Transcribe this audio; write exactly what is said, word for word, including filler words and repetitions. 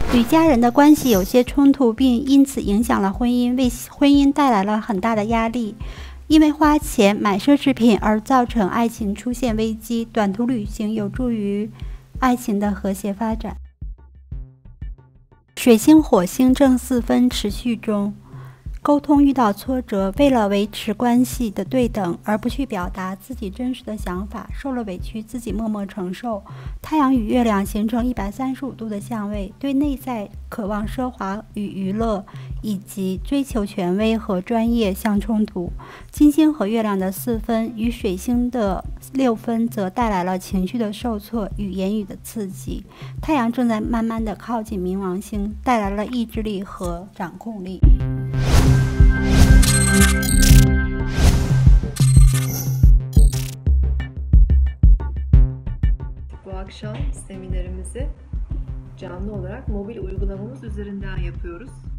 与家人的关系有些冲突，并因此影响了婚姻，为婚姻带来了很大的压力。因为花钱买奢侈品而造成爱情出现危机，短途旅行有助于爱情的和谐发展。水星、火星正四分持续中，沟通遇到挫折，为了维持关系的对等，而不去表达自己真实的想法，受了委屈自己默默承受。太阳与月亮形成一百三十五度的相位，对内在渴望奢华与娱乐，以及追求权威和专业相冲突。金星和月亮的四分与水星的六分则带来了情绪的受挫与言语的刺激。太阳正在慢慢的靠近冥王星，带来了意志力和掌控力。 Bu akşam seminerimizi canlı olarak mobil uygulamamız üzerinden yapıyoruz.